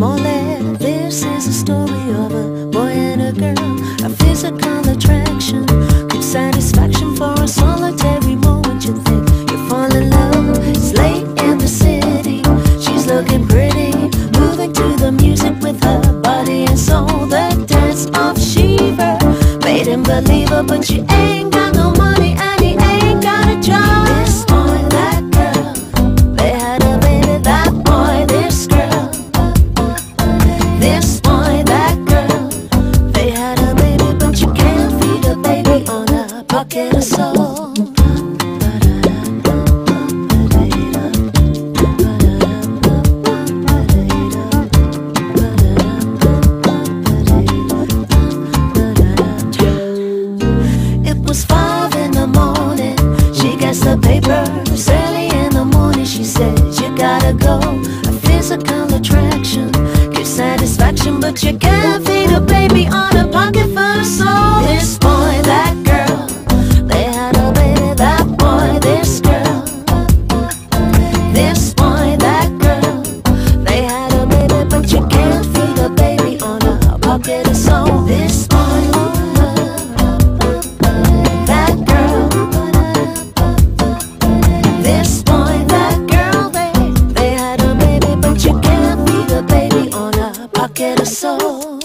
mole. This is a story of a boy and a girl, a physical attraction, good satisfaction for a solitary moment. You think you fall in love, it's late in the city, she's looking pretty, moving to the music with her body and soul. The dance of Shiva made him believe her, but she ain't got no money and he ain't got a job. This boy, that girl, they had a baby. That boy, this girl, this boy, that girl, they had a baby, but you can't feed a baby on a bucket of salt. The papers early in the morning, she said, you gotta go. A physical attraction, good satisfaction, but you can't feed a baby on a pocket full of salt. This boy, that girl, they had a baby. That boy, this girl, this boy, that girl, they had a baby, but you can't feed a baby on a pocket of salt. This boy, get a soul.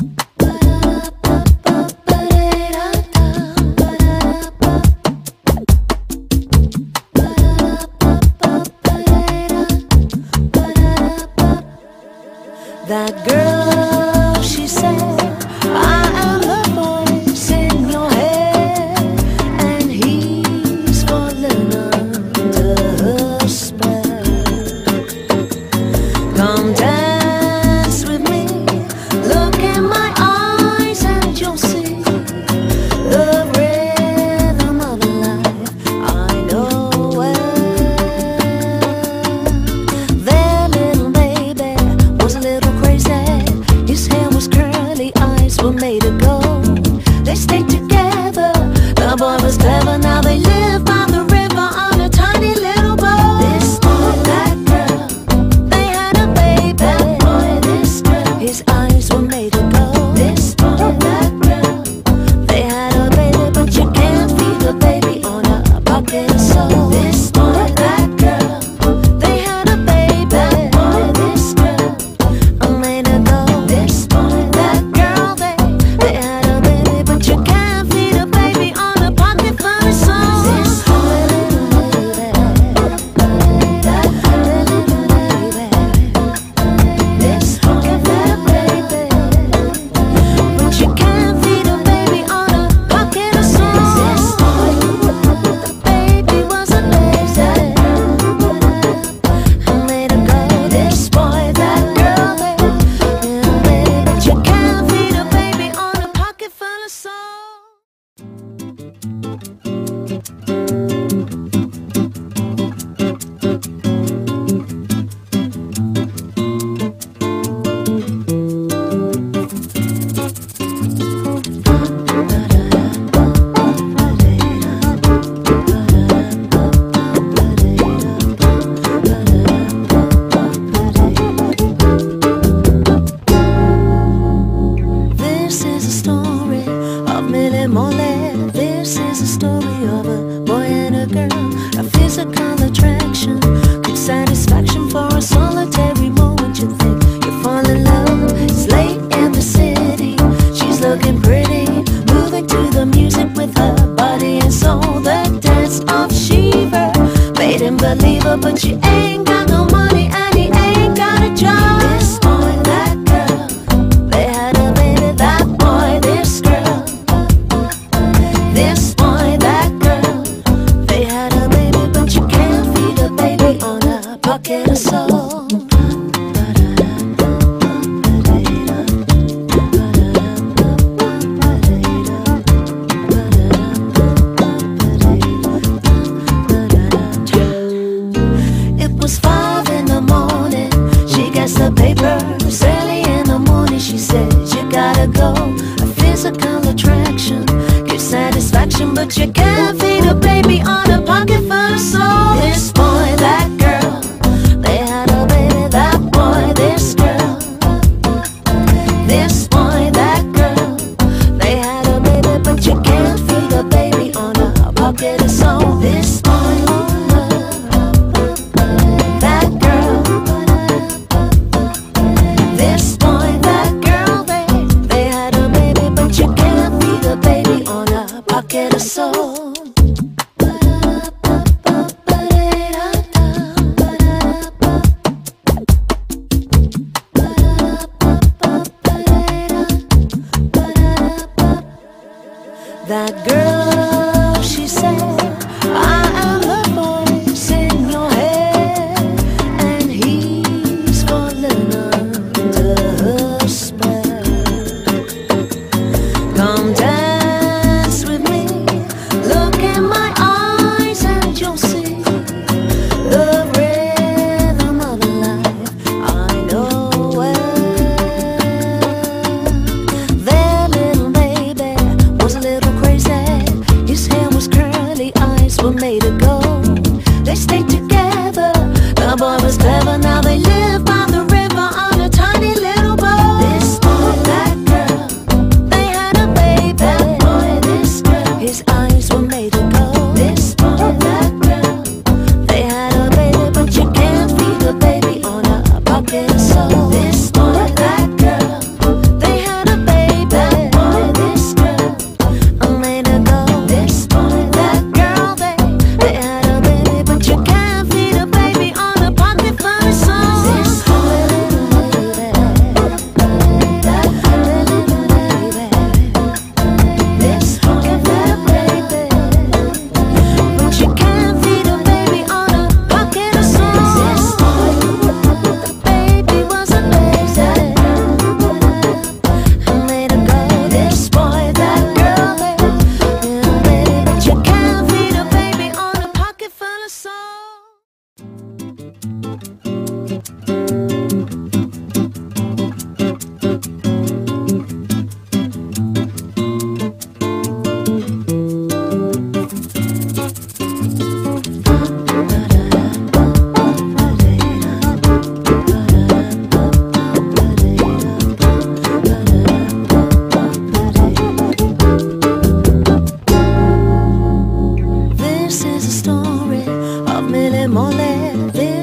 That girl, she said, I am the voice in your head, and he's fallen under her spell. Come down, made to go. They stayed together. The boy was clever. Now they live by the river on a tiny little boat. This boy, that girl, they had a baby. That boy, this girl, his eyes were made to go. This boy, that girl, they had a baby, but you can't feed a baby on a bucket of salt. This boy, that girl, they had a baby. That boy, this girl, I made to go. This boy, that girl, they had a baby, but you can't feed a baby on a pocket full of salt. This boy, little baby, that little baby, this boy, that baby, but you can't feed a baby on a pocket of salt. This boy, the baby was a lazy, I made her go. This boy, that girl, baby, but you can't feed a baby on a pocket full of salt. This is a story of Millie Mole. This is a story of a boy and a girl, a physical attraction, good satisfaction for a solitary moment. You think you fall in love, it's late in the city, she's looking pretty, moving to the music with her body and soul. The dance of Shiva made him believe her, but she ain't got no money and he ain't got a job. This boy, that girl, they had a baby. That boy, this girl, this boy, that girl, they had a baby, but you can't feed a baby on a bucket of salt. It was 5 in the morning, she gets the papers early in the morning. She said, you gotta go. A physical attraction, good satisfaction, but you can't feed a baby on a pocket full of salt. This boy, that girl, they had a baby. That boy, this girl, mole.